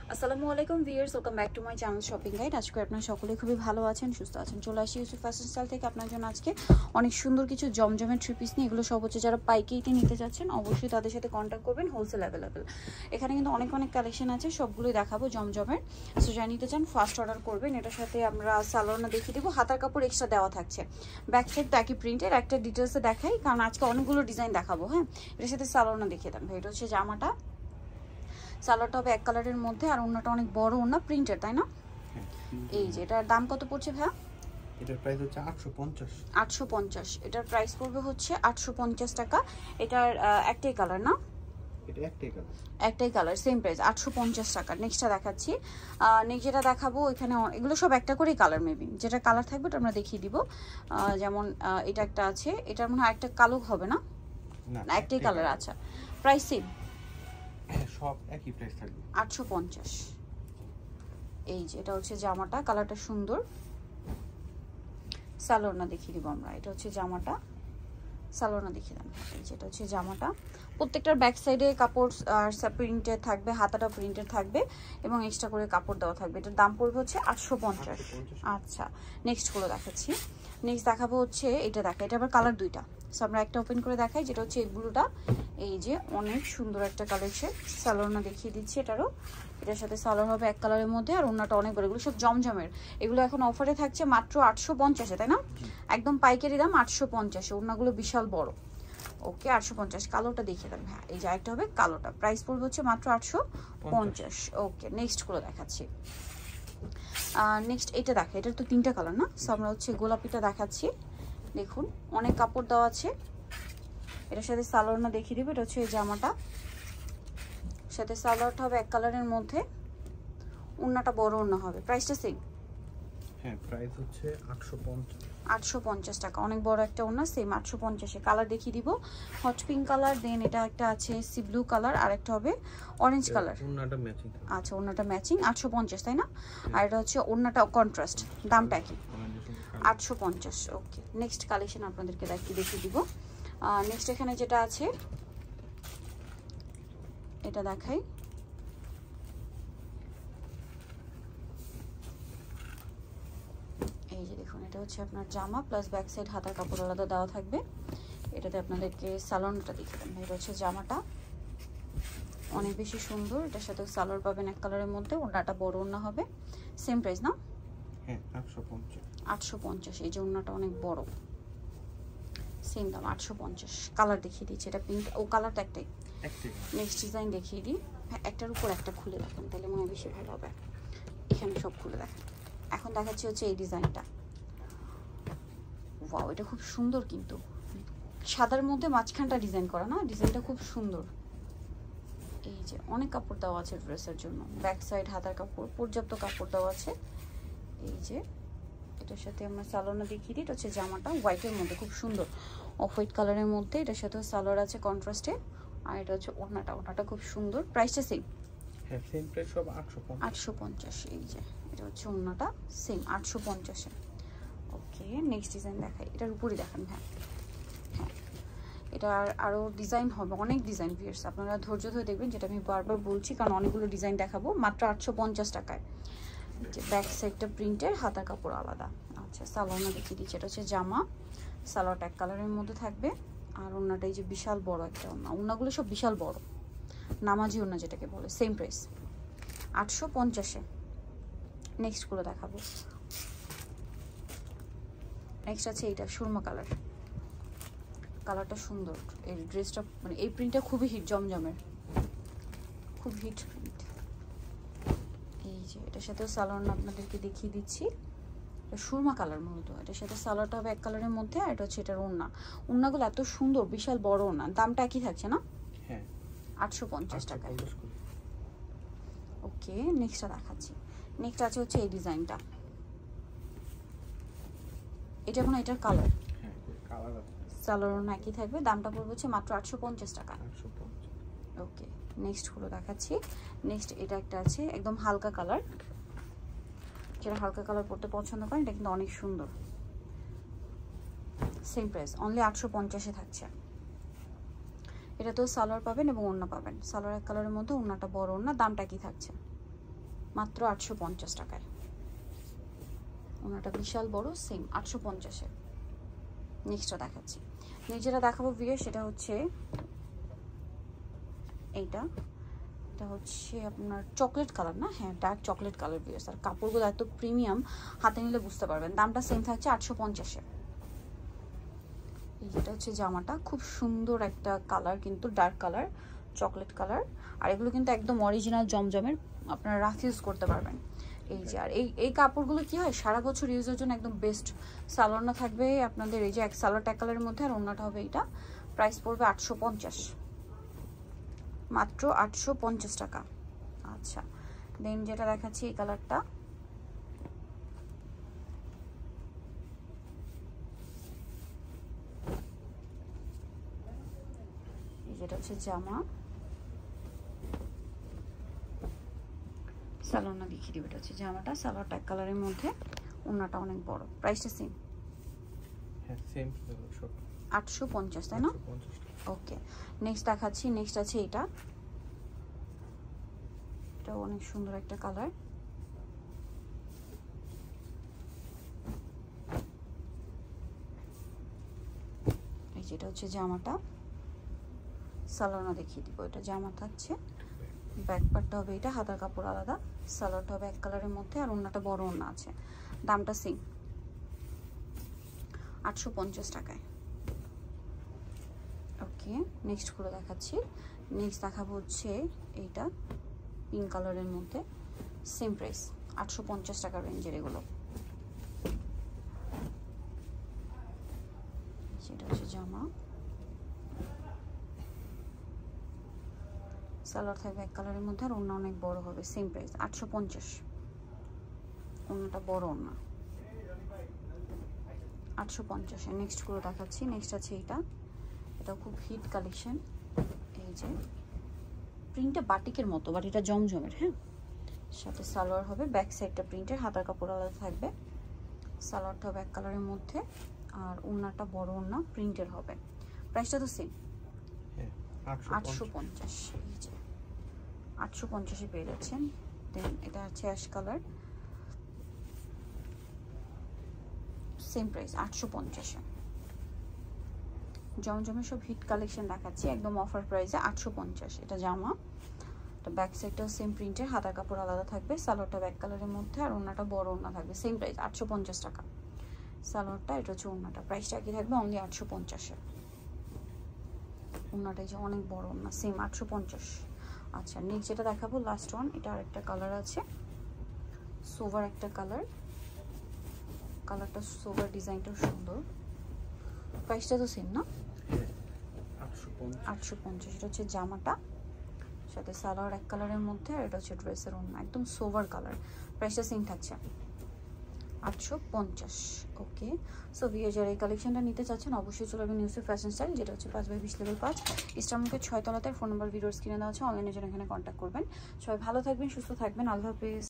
আসসালামু আলাইকুম viewers, welcome back to my channel shopping guide. আজকে আপনারা সকলে খুবই ভালো আছেন, সুস্থ আছেন। চলে আসি ইউসুফ ফ্যাশন স্টাইল থেকে আপনার জন্য আজকে অনেক সুন্দর কিছু জমজমের থ্রি পিস নিয়ে। এগুলো সব হচ্ছে যারা পাইকারিতে নিতে চাচ্ছেন অবশ্যই তাদের সাথে কন্ট্যাক্ট করবেন, হোলসেল অ্যাভেলেবেল। এখানে কিন্তু অনেক কালেকশন আছে, সবগুলোই দেখাবো জমজমের। সো যারা নিতে চান ফার্স্ট অর্ডার করবেন। এটার সাথে আমরা সালোয়ারটা দেখিয়ে দেবো, হাতার কাপড় এক্সট্রা দেওয়া থাকছে। ব্যাক সাইড তো একই প্রিন্টের, একটা ডিটেলসে দেখাই কারণ আজকে অনেকগুলো ডিজাইন দেখাবো। হ্যাঁ, এটার সাথে সালোয়ারটা দেখিয়ে দেন ভাই। এটা হচ্ছে জামাটা, সালোয়ারটা হবে এক কালারের মধ্যে, আর ওন্নাটা অনেক বড় ওন্না, প্রিন্টের, তাই না? এই যে এটার দাম কত পড়ছে ভাইয়া? এটার প্রাইস হচ্ছে 850। 850। এটার প্রাইস পড়বে হচ্ছে 850 টাকা। এটার একটাই কালার না? এটা একটাই কালার, সেম প্রাইস 850 টাকা। নেক্সটটা দেখাচ্ছি। নেক্সট যেটা দেখাবো, এখানে এগুলো সব একটা করেই কালার, মেবি যেটা কালার থাকবে ওটা আমরা দেখিয়ে দিব। যেমন এটা একটা আছে, এটার মনে হয় একটা কালো হবে না? না, একটাই কালার। আচ্ছা, প্রাইস সেম, সব একই প্রাইস থাকবে 850। এই যে এটা হচ্ছে জামাটা, কালারটা সুন্দর। সালোয়ারটা দেখিয়ে দিব আমরা। এটা হচ্ছে জামাটা, সালোয়ারটা দেখিয়ে দেন। এই যে এটা হচ্ছে জামাটা, প্রত্যেকটার ব্যাক সাইডে কাপড় আর প্রিন্টেড থাকবে, হাতাটা প্রিন্টেড থাকবে এবং এক্সট্রা করে কাপড় দেওয়া থাকবে। এটার দাম পড়বে হচ্ছে 850। আচ্ছা, নেক্সট গুলো দেখাচ্ছি। নেক্সট দেখাবো হচ্ছে এটা, দেখা এটা আবার কালার দুইটা। সো আমরা একটা ওপেন করে দেখাই, যেটা হচ্ছে এই ব্লুটা। এই যে অনেক সুন্দর একটা কালেকশন, সালোয়ারটা দেখিয়ে দিচ্ছি। এটারও, এটার সাথে সালোয়ার হবে এক কালারের মধ্যে, আর ওন্নাটা অনেক বড়। এগুলো সব জমজমের, এগুলো এখন অফারে থাকছে মাত্র 850-এ, তাই না? একদম পাইকারি দাম 850-এ। ওন্নাগুলো বিশাল বড়। ওকে, 850। কালোটা দেখিয়ে দেন। হ্যাঁ, এই যে একটা হবে কালোটা, প্রাইস পড়বে হচ্ছে মাত্র 850। ওকে, নেক্সট গুলো দেখাচ্ছি। নেক্সট এটা দেখা, এটার তো তিনটা কালার না? সো আমরা হচ্ছে গোলাপিটা দেখাচ্ছি। দেখুন অনেক কাপড় দেওয়া আছে। এটার সাথে সালোয়ারটা দেখিয়ে দিব। এটা হচ্ছে এই জামাটা, সাথে সালোয়ারটা হবে এক কালারের মধ্যে, ওন্নাটা বড় ওন্না হবে। প্রাইসটা সেম? হ্যাঁ, প্রাইস হচ্ছে 850 টাকা। অনেক বড় একটা ওন্না, সেম 850-এ। কালার দেখিয়ে দিব, হট পিঙ্ক কালার, দেন এটা একটা আছে সি ব্লু কালার, আর একটা হবে অরেঞ্জ কালার। ওন্নাটা ম্যাচিং। আচ্ছা, ওন্নাটা ম্যাচিং 850, তাই না? আর এটা হচ্ছে ওন্নাটা কন্ট্রাস্ট, দামটা কি? 850। ওকে, নেক্সট কালেকশন আপনাদেরকে দেখিয়ে দিব। নেক্সট এখানে যেটা আছে এটা দেখাই। এই যে দেখুন, এটা হচ্ছে আপনার জামা প্লাস ব্যাক সাইড হাতার কাপড় আলাদা দেওয়া থাকবে। এটাতে আপনাদেরকে সালোয়ারটা দেখিয়ে দেন। এটা হচ্ছে জামাটা, অনেক বেশি সুন্দর। এটার সাথে সালোয়ার পাবেন এক কালারের মধ্যে, ওন্নাটা বড় ওন্না হবে। সেম প্রাইস না? হ্যাঁ, 850। 850। এই যে ওন্নাটা অনেক বড়, সেম দাম 850। কালার দেখিয়ে দিচ্ছি, এটা পিঙ্ক, ও কালারটা একটাই। নেক্সট ডিজাইন দেখিয়ে দিই। হ্যাঁ, একটার উপর একটা খুলে দেখেন, তাহলে মনে হয় বেশি ভালো হবে। এখানে সব খুলে দেখেন। এখন দেখাচ্ছি হচ্ছে এই ডিজাইনটা। ওয়াও, এটা খুব সুন্দর, কিন্তু সাদার মধ্যে মাঝখানটা ডিজাইন করা না? ডিজাইনটা খুব সুন্দর। এই যে অনেক কাপড় দেওয়া আছে ড্রেসের জন্য, ব্যাক সাইড হাতার কাপড় পর্যাপ্ত কাপড় দেওয়া আছে। এই যে এটার সাথে আমরা সালোয়ারটা দেখিয়ে দিই। এটা হচ্ছে জামাটা, হোয়াইটের মধ্যে খুব সুন্দর, অফ হোয়াইট কালারের মধ্যে। এটার সাথে সালোয়ার আছে কন্ট্রাস্টে, আর এটা হচ্ছে ওড়নাটা, ওড়নাটা খুব সুন্দর। প্রাইসটা সেম? হ্যাঁ, সেম প্রাইস, সব 850। এই যে এটা হচ্ছে ওড়নাটা, সেম 850-এ। ওকে, নেক্সট ডিজাইন দেখাই। এটার উপরই দেখান। হ্যাঁ হ্যাঁ, এটার আরও ডিজাইন হবে, অনেক ডিজাইন। ভিউয়ার্স আপনারা ধৈর্য ধরে দেখবেন, যেটা আমি বারবার বলছি কারণ অনেকগুলো ডিজাইন দেখাবো মাত্র 850 টাকায়। যে ব্যাক সাইডটা প্রিন্টের, হাতার কাপড় আলাদা। আচ্ছা, সালোয়ারটা দেখিয়ে দিচ্ছি। এটা হচ্ছে জামা, সালোয়ারটা এক কালারের মধ্যে থাকবে, আর ওন্নাটা এই যে বিশাল বড় একটা ওন্না। ওন্নাগুলো সব বিশাল বড়, নামাজি ওন্না যেটাকে বলে। Same price 850-এ। নেক্সটগুলো দেখাবো। নেক্সট আছে এইটা সুরমা কালার, কালারটা সুন্দর। এই ড্রেসটা মানে এই প্রিন্টটা খুবই হিট, জমজমের খুব হিট প্রিন্ট। এই যে এটার সাথে সালোয়ারটা আপনাদেরকে দেখিয়ে দিচ্ছি। সুরমা কালার মূলত, এটার সাথে সালোয়ারটা হবে এক কালারের মধ্যে, আর এটা হচ্ছে এটার ওড়না। ওড়নাগুলো এত সুন্দর, বিশাল বড় ওড়না। দামটা একই থাকছে না? হ্যাঁ, 850 টাকা। ওকে, নেক্সটটা দেখাচ্ছি। নেক্সট আছে হচ্ছে এই ডিজাইনটা। এটা কোনো এটার কালার, হ্যাঁ কালার আছে, সালোয়ার একই থাকবে। দামটা পড়বে হচ্ছে মাত্র 850 টাকা। ওকে, নেক্সট গুলো দেখাচ্ছি। নেক্সট এটা একটা আছে একদম হালকা কালার, যারা হালকা কালার পরতে পছন্দ করেন, এটা কিন্তু অনেক সুন্দর। সেম প্রাইস, অনলি 850-এ থাকছে। এটা তো সালোয়ার পাবেন এবং ওড়না পাবেন। সালোয়ার এক কালারের মধ্যে, ওড়নাটা বড় ওড়না। দামটা কি থাকছে? মাত্র 850 টাকায়। ওনাটা বিশাল বড়, সেম 850-এ। নেক্সটটা দেখাচ্ছি। নেক্সট যেটা দেখাবো ভিডিও সেটা হচ্ছে এইটা। এটা হচ্ছে আপনার চকলেট কালার না, হ্যাঁ ডার্ক চকলেট কালার ভিউয়ার্স। আর কাপড়গুলো এত প্রিমিয়াম, হাতে নিলে বুঝতে পারবেন। দামটা সেম থাকছে 850-এ। এই যেটা হচ্ছে জামাটা, খুব সুন্দর একটা কালার, কিন্তু ডার্ক কালার চকলেট কালার। আর এগুলো কিন্তু একদম অরিজিনাল জমজমের, আপনারা রাফ ইউজ করতে পারবেন। এই যে আর এই কাপড়গুলো কি হয় সারা বছর ইউজের জন্য একদম বেস্ট। সালোয়ারটা থাকবে আপনাদের এই যে এক সালোয়ার কালারের মধ্যে, আর অন্যটা হবে এটা। প্রাইস পড়বে 850, মাত্র 850 টাকা। আচ্ছা, দেন যেটা দেখাচ্ছি এই কালারটা, এই যেটা হচ্ছে জামা। সালোয়ারটা দেখিয়ে দিবে। এটা হচ্ছে জামাটা, সালোয়ারটা এক কালারের মধ্যে, ওন্নাটা অনেক বড়। প্রাইসটা সেম, হ্যাঁ সেম সব 850, তাই না? ওকে, নেক্সট দেখাচ্ছি। নেক্সট আছে এটা, এটা অনেক সুন্দর একটা কালার। এই যেটা হচ্ছে জামাটা, সালোয়ারটা দেখিয়ে দিব। এটা জামা থাকছে, ব্যাক পার্টটা হবে এটা, হাতার কাপড় আলাদা, সালোয়ারটা হবে এক কালারের মধ্যে, আর ওন্নাটা বড় ওন্না আছে। দামটা সেম 850 টাকায়। ওকে, নেক্সট করে দেখাচ্ছি। নেক্সট দেখাবো হচ্ছে এইটা পিঙ্ক কালারের মধ্যে, সেম প্রাইস 850 টাকা রেঞ্জের এগুলো। সেটা হচ্ছে জামা, সালোয়ার থাকবে এক কালারের মধ্যে, আর ওন্না অনেক বড় হবে, সেম প্রাইস 850। ওন্নাটা বড় ওন্না 850-এ। নেক্সট করে দেখাচ্ছি। নেক্সট আছে এইটা, এটা খুব হিট কালেকশন। এই যে প্রিন্টটা বাটিকের মতো, বাট এটা জমজমের, হ্যাঁ। সাথে সালোয়ার হবে, ব্যাক সাইডটা প্রিন্টের, হাতার কাপড় আলাদা থাকবে। সালোয়ারটা হবে এক কালারের মধ্যে, আর ওন্নাটা বড় ওন্না প্রিন্টের হবে। প্রাইসটা তো সেম, 850। এই যে 850-এ পেয়ে যাচ্ছেন। দেন এটা আছে অ্যাশ কালার, সেম প্রাইস 850-এ। জমজমের সব হিট কালেকশন দেখাচ্ছি একদম অফার প্রাইসে 850। এটা জামা, এটা ব্যাক সাইডটাও সেম প্রিন্টের, হাতার কাপড় আলাদা থাকবে, সালোয়ারটা ব্যাক কালারের মধ্যে, আর ওন্নাটা বড় ওন্না থাকবে, সেম প্রাইস 850 টাকা। সালোয়ারটা, এটা হচ্ছে ওন্নাটা, প্রাইসটা কি থাকবে অনলি 850-এ। ওন্নাটা যে অনেক বড় ওন্না, সেম 850। আচ্ছা, নেক্সট যেটা দেখাবো লাস্ট ওয়ান, এটা আরেকটা কালার আছে, সোভার একটা কালার। কালারটা সোভার, ডিজাইনটাও সুন্দর। প্রাইসটা তো সেম না, 850। এটা হচ্ছে জামাটা, সাথে সালোয়ার এক কালারের মধ্যে, আর এটা হচ্ছে ড্রেসের ওন্না, একদম সোভার কালার। প্রাইসটা সেম থাকছে 850। ওকে, সো ভিউয়ার যারা এই কালেকশনটা নিতে চাচ্ছেন অবশ্যই চলে যাবেন ইউসুফ ফ্যাশন স্টাইল, যেটা হচ্ছে 5/20 লেভেল 5 ইস্টারমার্কেট 6 তলাতে। ফোন নাম্বার ভিডিওর স্ক্রিনে দেওয়া আছে, অনলাইনে জন্য এখানে কন্ট্যাক্ট করবেন। সবাই ভালো থাকবেন, সুস্থ থাকবেন, আল্লাহ হাফেজ।